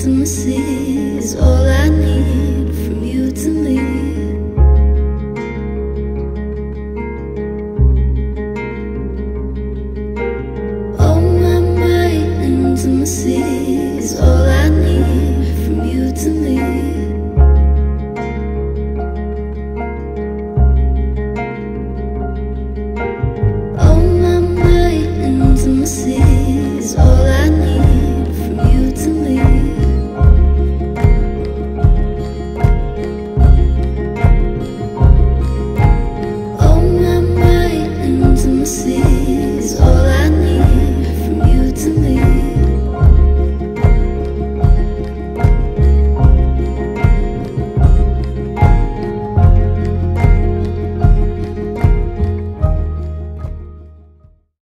intimacy is all I need from you to me. Oh my, intimacy is all I need from you to me.